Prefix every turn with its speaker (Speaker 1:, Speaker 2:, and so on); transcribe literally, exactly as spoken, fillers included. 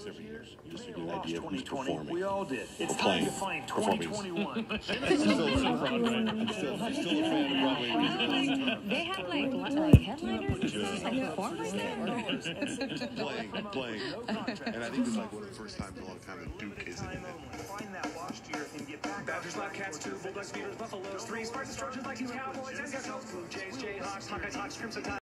Speaker 1: this every year, just to get
Speaker 2: We
Speaker 1: an
Speaker 2: lost
Speaker 1: idea of who's
Speaker 2: twenty twenty.
Speaker 1: performing.
Speaker 2: We all did. It's
Speaker 1: Or
Speaker 2: time
Speaker 1: playing,
Speaker 2: to find
Speaker 1: performing.
Speaker 2: twenty twenty-one.
Speaker 1: I'm still, still a fan of Broadway musicals.
Speaker 3: They have like like headliners and stuff, like performers there.
Speaker 1: Playing, playing. And I think this is like one of the first times in a long time that Duke isn't in it.
Speaker 2: Find that lost year and get back.
Speaker 4: Badgers, Bobcats, two, Bulldogs, Beaters, Buffaloes, three, Spartans, Trojans, Vikings, Cowboys, N C S L, Blue Jays, Jayhawks, Hawkeyes, Hawks, Crimson Tide.